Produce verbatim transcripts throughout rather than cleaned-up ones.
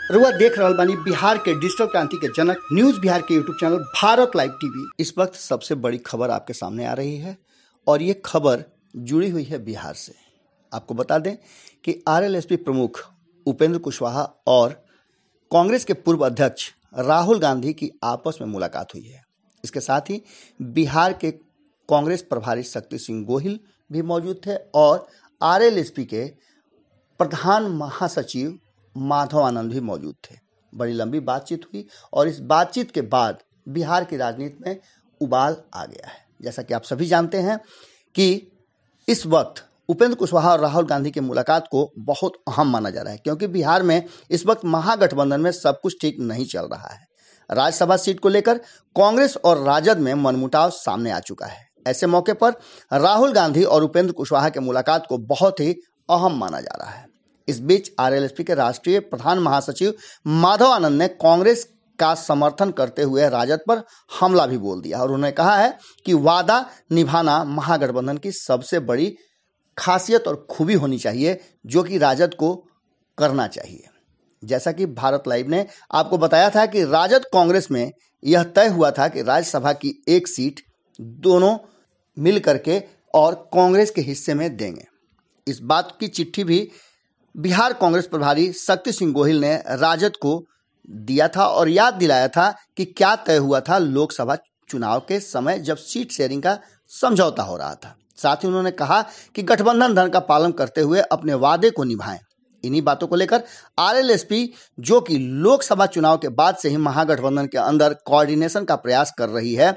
रुआ देख रहल बानी बिहार के डिजिटल क्रांति के जनक न्यूज बिहार के YouTube channel Bharat live TV. इस वक्त सबसे बड़ी खबर आपके सामने आ रही है और ये खबर जुड़ी हुई है बिहार से। आपको बता दें कि आरएलएसपी प्रमुख उपेंद्र कुशवाहा और कांग्रेस के पूर्व अध्यक्ष राहुल गांधी की आपस में मुलाकात हुई है। इसके साथ ही बिहार के कांग्रेस प्रभारी शक्ति सिंह गोहिल भी मौजूद थे और आरएलएसपी के प्रधान महासचिव माधव आनंद भी मौजूद थे। बड़ी लंबी बातचीत हुई और इस बातचीत के बाद बिहार की राजनीति में उबाल आ गया है। जैसा कि आप सभी जानते हैं कि इस वक्त उपेंद्र कुशवाहा और राहुल गांधी की मुलाकात को बहुत अहम माना जा रहा है, क्योंकि बिहार में इस वक्त महागठबंधन में सब कुछ ठीक नहीं चल रहा है। राज्यसभा सीट को लेकर कांग्रेस और राजद में मनमुटाव सामने आ चुका है। ऐसे मौके पर राहुल गांधी और उपेंद्र कुशवाहा की मुलाकात को बहुत ही अहम माना जा रहा है। इस बीच आरएलएसपी के राष्ट्रीय प्रधान महासचिव माधव आनंद ने कांग्रेस का समर्थन करते हुए राजद पर हमला भी बोल दिया और उन्होंने कहा है कि वादा निभाना महागठबंधन की सबसे बड़ी खासियत और खूबी होनी चाहिए, जो कि राजद को करना चाहिए। जैसा कि भारत लाइव ने आपको बताया था कि राजद कांग्रेस में यह तय हुआ था कि राज्यसभा की एक सीट दोनों मिल करके और कांग्रेस के हिस्से में देंगे। इस बात की चिट्ठी भी बिहार कांग्रेस प्रभारी शक्ति सिंह गोहिल ने राजद को दिया था और याद दिलाया था कि क्या तय हुआ था लोकसभा चुनाव के समय जब सीट शेयरिंग का समझौता हो रहा था। साथ ही उन्होंने कहा कि गठबंधन धर्म का पालन करते हुए अपने वादे को निभाएं। इन्हीं बातों को लेकर आरएलएसपी, जो कि लोकसभा चुनाव के बाद से ही महागठबंधन के अंदर कोऑर्डिनेशन का प्रयास कर रही है,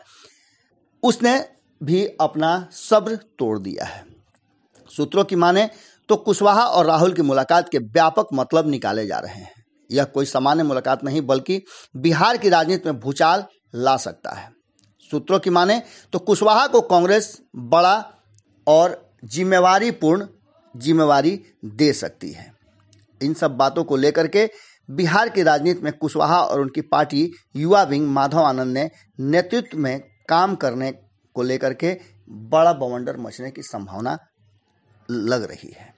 उसने भी अपना सब्र तोड़ दिया है। सूत्रों की माने तो कुशवाहा और राहुल की मुलाकात के व्यापक मतलब निकाले जा रहे हैं। यह कोई सामान्य मुलाकात नहीं बल्कि बिहार की राजनीति में भूचाल ला सकता है। सूत्रों की माने तो कुशवाहा को कांग्रेस बड़ा और जिम्मेवारीपूर्ण जिम्मेवारी दे सकती है। इन सब बातों को लेकर के बिहार की राजनीति में कुशवाहा और उनकी पार्टी युवा विंग माधव आनंद ने नेतृत्व में काम करने को लेकर के बड़ा बवंडर मचने की संभावना लग रही है।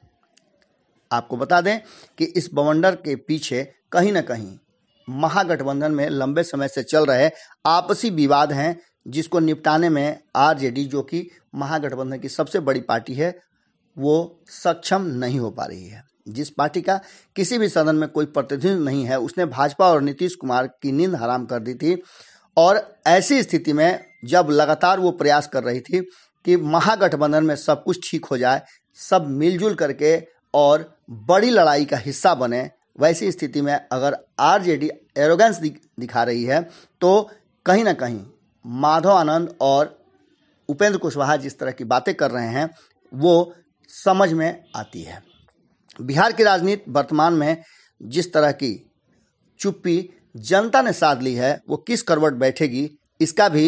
आपको बता दें कि इस बवंडर के पीछे कहीं ना कहीं महागठबंधन में लंबे समय से चल रहे आपसी विवाद हैं, जिसको निपटाने में आरजेडी, जो कि महागठबंधन की सबसे बड़ी पार्टी है, वो सक्षम नहीं हो पा रही है। जिस पार्टी का किसी भी सदन में कोई प्रतिनिधित्व नहीं है, उसने भाजपा और नीतीश कुमार की नींद हराम कर दी थी। और ऐसी स्थिति में जब लगातार वो प्रयास कर रही थी कि महागठबंधन में सब कुछ ठीक हो जाए, सब मिलजुल करके और बड़ी लड़ाई का हिस्सा बने, वैसी स्थिति में अगर आरजेडी एरोगेंस दिखा रही है तो कहीं ना कहीं माधव आनंद और उपेंद्र कुशवाहा जिस तरह की बातें कर रहे हैं वो समझ में आती है। बिहार की राजनीति वर्तमान में जिस तरह की चुप्पी जनता ने साध ली है, वो किस करवट बैठेगी, इसका भी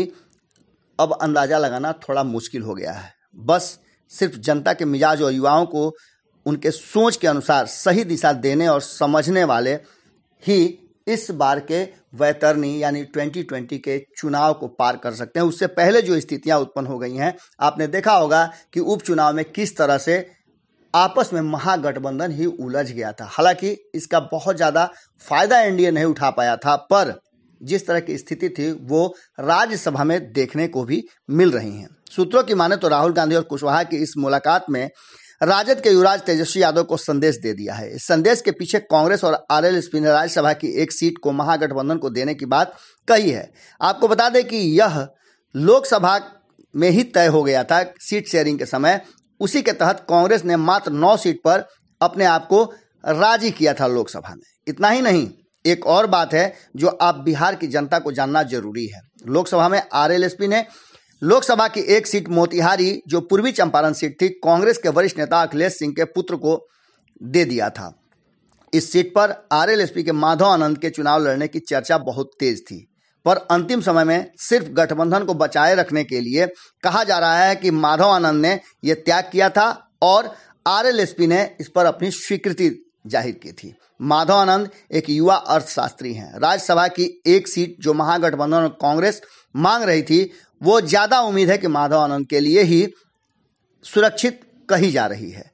अब अंदाजा लगाना थोड़ा मुश्किल हो गया है। बस सिर्फ जनता के मिजाज और युवाओं को उनके सोच के अनुसार सही दिशा देने और समझने वाले ही इस बार के वैतरणी यानी ट्वेंटी ट्वेंटी के चुनाव को पार कर सकते हैं। उससे पहले जो स्थितियां उत्पन्न हो गई हैं, आपने देखा होगा कि उपचुनाव में किस तरह से आपस में महागठबंधन ही उलझ गया था। हालांकि इसका बहुत ज़्यादा फायदा एनडीए नहीं उठा पाया था, पर जिस तरह की स्थिति थी वो राज्यसभा में देखने को भी मिल रही है। सूत्रों की माने तो राहुल गांधी और कुशवाहा की इस मुलाकात में राजद के युवराज तेजस्वी यादव को संदेश दे दिया है। इस संदेश के पीछे कांग्रेस और आरएलएसपी ने राज्यसभा की एक सीट को महागठबंधन को देने की बात कही है। आपको बता दें कि यह लोकसभा में ही तय हो गया था सीट शेयरिंग के समय। उसी के तहत कांग्रेस ने मात्र नौ सीट पर अपने आप को राजी किया था लोकसभा में। इतना ही नहीं, एक और बात है जो आप बिहार की जनता को जानना जरूरी है। लोकसभा में आरएलएसपी ने लोकसभा की एक सीट मोतिहारी, जो पूर्वी चंपारण सीट थी, कांग्रेस के वरिष्ठ नेता अखिलेश सिंह के पुत्र को दे दिया था। इस सीट पर आरएलएसपी के माधव आनंद के चुनाव लड़ने की चर्चा बहुत तेज थी, पर अंतिम समय में सिर्फ गठबंधन को बचाए रखने के लिए कहा जा रहा है कि माधव आनंद ने यह त्याग किया था और आरएलएसपी ने इस पर अपनी स्वीकृति जाहिर की थी। माधव आनंद एक युवा अर्थशास्त्री हैं। राज्यसभा की एक सीट जो महागठबंधन और कांग्रेस मांग रही थी, वो ज्यादा उम्मीद है कि माधव आनंद के लिए ही सुरक्षित कही जा रही है।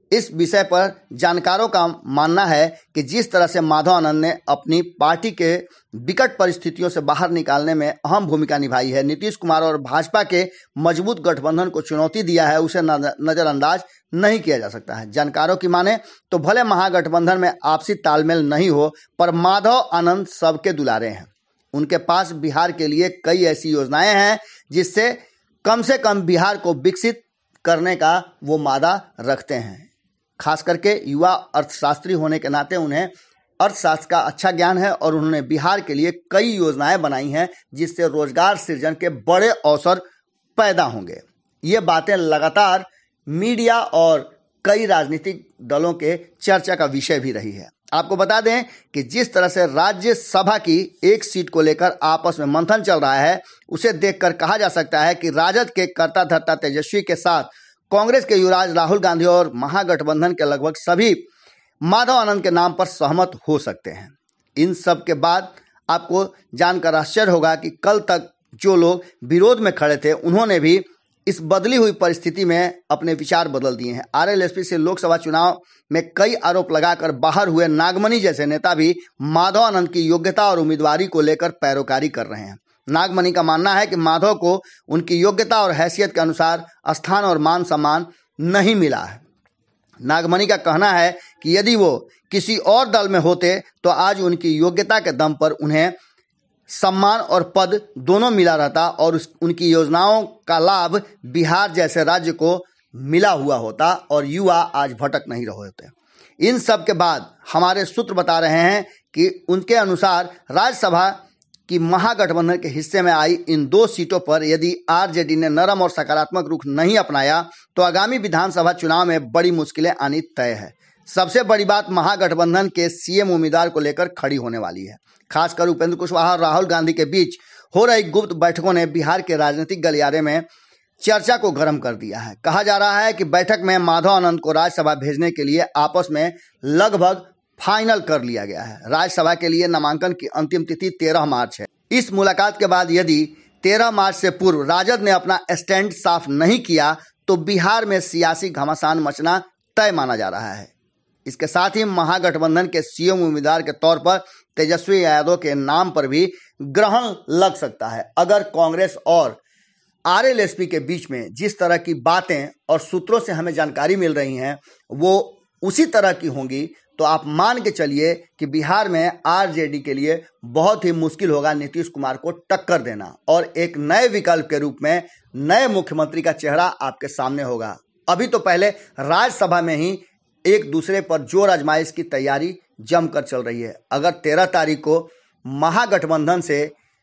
इस विषय पर जानकारों का मानना है कि जिस तरह से माधव आनंद ने अपनी पार्टी के विकट परिस्थितियों से बाहर निकालने में अहम भूमिका निभाई है, नीतीश कुमार और भाजपा के मजबूत गठबंधन को चुनौती दिया है, उसे नजरअंदाज नहीं किया जा सकता है। जानकारों की माने तो भले महागठबंधन में आपसी तालमेल नहीं हो, पर माधव आनंद सबके दुलारे हैं। उनके पास बिहार के लिए कई ऐसी योजनाएं हैं जिससे कम से कम बिहार को विकसित करने का वो मादा रखते हैं। खास करके युवा अर्थशास्त्री होने के नाते उन्हें अर्थशास्त्र का अच्छा ज्ञान है और उन्होंने बिहार के लिए कई योजनाएं बनाई हैं जिससे रोजगार सृजन के बड़े अवसर पैदा होंगे। ये बातें लगातार मीडिया और कई राजनीतिक दलों के चर्चा का विषय भी रही है। आपको बता दें कि जिस तरह से राज्यसभा की एक सीट को लेकर आपस में मंथन चल रहा है, उसे देखकर कहा जा सकता है कि राजद के कर्ता धर्ता तेजस्वी के साथ कांग्रेस के युवराज राहुल गांधी और महागठबंधन के लगभग सभी माधव आनंद के नाम पर सहमत हो सकते हैं। इन सब के बाद आपको जानकर आश्चर्य होगा कि कल तक जो लोग विरोध में खड़े थे, उन्होंने भी इस बदली हुई परिस्थिति में अपने विचार बदल दिए हैं। आरएलएसपी से लोकसभा चुनाव में कई आरोप लगाकर बाहर हुए नागमणि जैसे नेता भी माधव आनंद की योग्यता और उम्मीदवारी को लेकर पैरोकारी कर रहे हैं। नागमणि का मानना है कि माधव को उनकी योग्यता और हैसियत के अनुसार स्थान और मान सम्मान नहीं मिला है। नागमणि का कहना है कि यदि वो किसी और दल में होते तो आज उनकी योग्यता के दम पर उन्हें सम्मान और पद दोनों मिला रहता और उस, उनकी योजनाओं का लाभ बिहार जैसे राज्य को मिला हुआ होता और युवा आज भटक नहीं रहे होते। इन सब के बाद हमारे सूत्र बता रहे हैं कि उनके अनुसार राज्यसभा कि महागठबंधन के हिस्से में आई इन दो सीटों पर यदि आरजेडी ने नरम और सकारात्मक रुख नहीं अपनाया तो आगामी विधानसभा चुनाव में बड़ी मुश्किलें आनी तय है। सबसे बड़ी बात महागठबंधन के सीएम उम्मीदवार को लेकर खड़ी होने वाली है। खासकर उपेंद्र कुशवाहा और राहुल गांधी के बीच हो रही गुप्त बैठकों ने बिहार के राजनीतिक गलियारे में चर्चा को गर्म कर दिया है। कहा जा रहा है कि बैठक में माधव आनंद को राज्यसभा भेजने के लिए आपस में लगभग फाइनल कर लिया गया है। राज्यसभा के लिए नामांकन की अंतिम तिथि तेरह मार्च है। इस मुलाकात के बाद यदि तेरह मार्च से पूर्व राजद ने अपना स्टैंड साफ नहीं किया तो बिहार में सियासी घमासान मचना तय माना जा रहा है। इसके साथ ही महागठबंधन के सीएम उम्मीदवार के तौर पर तेजस्वी यादव के नाम पर भी ग्रहण लग सकता है। अगर कांग्रेस और आरएलएसपी के बीच में जिस तरह की बातें और सूत्रों से हमें जानकारी मिल रही हैं वो उसी तरह की होंगी तो आप मान के चलिए कि बिहार में आरजेडी के लिए बहुत ही मुश्किल होगा नीतीश कुमार को टक्कर देना और एक नए विकल्प के रूप में नए मुख्यमंत्री का चेहरा आपके सामने होगा। अभी तो पहले राज्यसभा में ही एक दूसरे पर जोर आजमाइश की तैयारी जमकर चल रही है। अगर तेरह तारीख को महागठबंधन से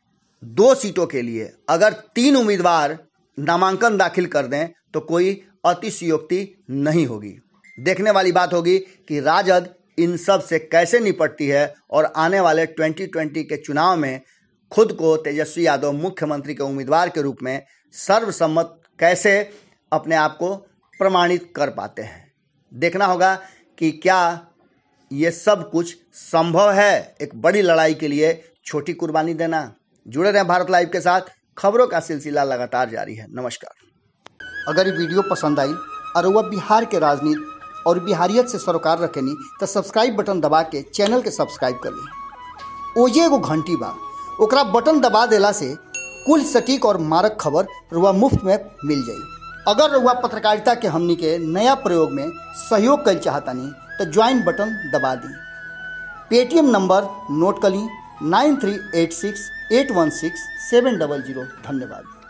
दो सीटों के लिए अगर तीन उम्मीदवार नामांकन दाखिल कर दें तो कोई अतिशयोक्ति नहीं होगी। देखने वाली बात होगी कि राजद इन सब से कैसे निपटती है और आने वाले ट्वेंटी ट्वेंटी के चुनाव में खुद को तेजस्वी यादव मुख्यमंत्री के उम्मीदवार के रूप में सर्वसम्मत कैसे अपने आप को प्रमाणित कर पाते हैं। देखना होगा कि क्या ये सब कुछ संभव है एक बड़ी लड़ाई के लिए छोटी कुर्बानी देना। जुड़े रहें भारत लाइव के साथ, खबरों का सिलसिला लगातार जारी है। नमस्कार। अगर ये वीडियो पसंद आई और वह बिहार के राजनीति और बिहारियत से सरोकार रखेनी तो सब्सक्राइब बटन दबा के चैनल के सब्सक्राइब कर ली। ओजे एगो घंटी बा, ओकरा बटन दबा देला से कुल सटीक और मारक खबर रुआ मुफ्त में मिल जाई। अगर रुआ पत्रकारिता के हमनी के नया प्रयोग में सहयोग कर चाहतानी तो ज्वाइन बटन दबा दी। पेटीएम नंबर नोट कर ली nine three eight six eight one six seven double zero. धन्यवाद।